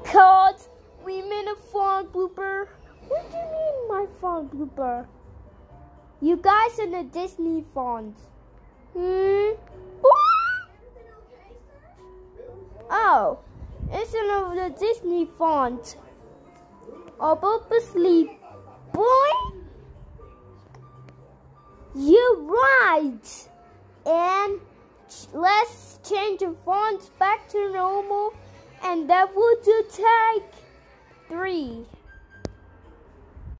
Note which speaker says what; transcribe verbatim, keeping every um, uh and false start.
Speaker 1: Cause we made a fun blooper. What do you mean my fun blooper? You guys are the Disney fonts. Hmm? Oh, it's one of the Disney fonts. Or purposely, boy? You're right. And let's change the fonts back to normal. And that would take three.